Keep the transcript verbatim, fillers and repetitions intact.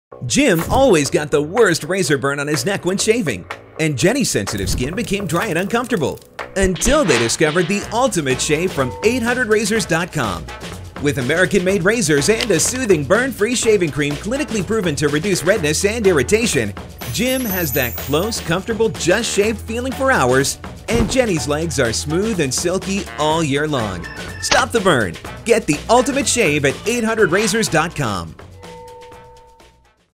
Jim always got the worst razor burn on his neck when shaving, and Jenny's sensitive skin became dry and uncomfortable until they discovered the ultimate shave from eight hundred razors dot com. With American-made razors and a soothing burn-free shaving cream clinically proven to reduce redness and irritation, Jim has that close, comfortable, just-shaved feeling for hours, and Jenny's legs are smooth and silky all year long. Stop the burn. Get the ultimate shave at eight hundred razors dot com.